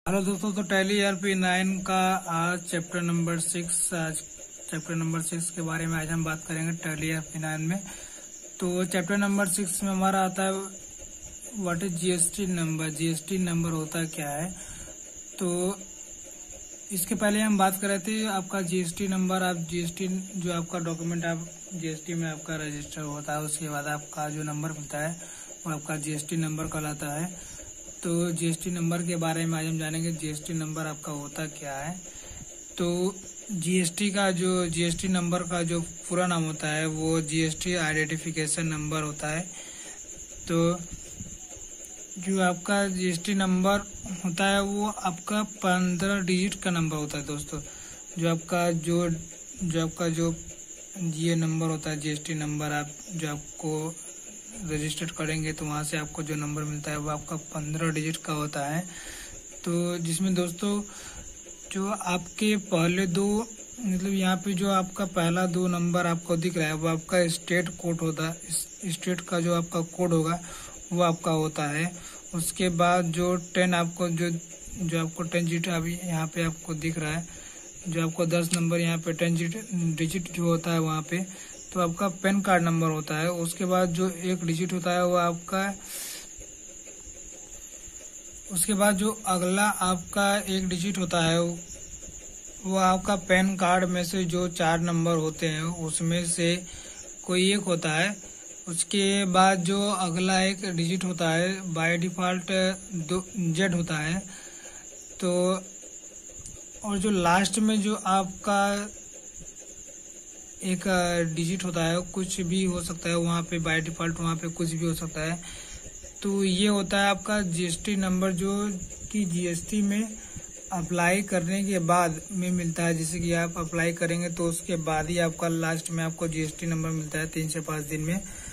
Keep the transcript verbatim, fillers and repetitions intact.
Hello दोस्तों, तो tally ERP nine का आज चैप्टर नंबर सिक्स आज चैप्टर नंबर सिक्स के बारे में आज हम बात करेंगे टैली ईआरपी नाइन में। तो चैप्टर नंबर सिक्स में हमारा आता है what is GST number. GST number होता क्या है। तो इसके पहले हम बात कर रहे थे आपका जीएसटी नंबर। आप जीएसटी जो आपका डॉक्यूमेंट आप जीएसटी में आपका रजिस्टर होता है, उसके बाद आपका जो नंबर मिलता है वो आपका जीएसटी नंबर कहलाता है। तो जीएसटी नंबर के बारे में आज हम जानेंगे जीएसटी नंबर आपका होता क्या है। तो जीएसटी का जो जीएसटी नंबर का जो पूरा नाम होता है वो जीएसटी आइडेंटिफिकेशन नंबर होता है। तो जो आपका जीएसटी नंबर होता है वो आपका पंद्रह डिजिट का नंबर होता है दोस्तों। जो आपका जो जो आपका जो ये नंबर होता है जीएसटी नंबर, आप जो आपको रजिस्टर करेंगे तो वहाँ से आपको जो नंबर मिलता है वो आपका पंद्रह डिजिट का होता है। तो जिसमें दोस्तों जो आपके पहले दो मतलब यहाँ पे जो आपका पहला दो नंबर आपको दिख रहा है वो आपका स्टेट कोड होता है। स्टेट का जो आपका कोड होगा वो आपका होता है। उसके बाद जो टेन आपको जो जो आपको टेन डिजिट अभी यहाँ पे आपको दिख रहा है, जो आपको दस नंबर यहाँ पे टेन डिजिट जो होता है वहाँ पे तो आपका पैन कार्ड नंबर होता है। उसके बाद जो एक डिजिट होता है वो आपका उसके बाद जो अगला आपका एक डिजिट होता है वो आपका पैन कार्ड में से जो चार नंबर होते हैं उसमें से कोई एक होता है। उसके बाद जो अगला एक डिजिट होता है बाय डिफॉल्ट दो जेड होता है। तो और जो लास्ट में जो आपका एक डिजिट होता है कुछ भी हो सकता है वहाँ पे, बाय डिफॉल्ट वहाँ पे कुछ भी हो सकता है। तो ये होता है आपका जीएसटी नंबर जो कि जीएसटी में अप्लाई करने के बाद में मिलता है। जैसे कि आप अप्लाई करेंगे तो उसके बाद ही आपका लास्ट में आपको जीएसटी नंबर मिलता है तीन से पाँच दिन में।